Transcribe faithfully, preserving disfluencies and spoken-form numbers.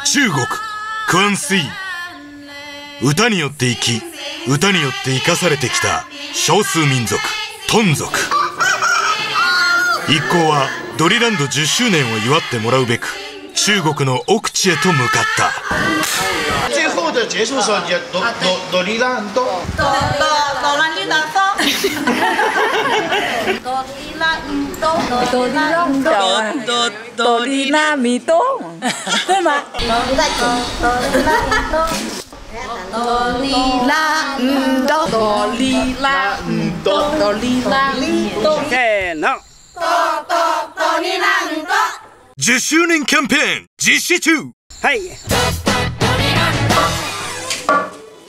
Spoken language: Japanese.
中国クアンスイ、歌によって生き、歌によって生かされてきた少数民族トン族。一行はドリランドじゅっしゅうねんを祝ってもらうべく中国の奥地へと向かった。 最後的結束时候，ドドドリランド。ドドドランド。 ドリランド。ドリランド。ドドリラミド。对吗？ドリランド。ドリランド。ドリランド。 せーの。 ドドドリランド。 じゅっしゅうねんキャンペーン実施中。 はい。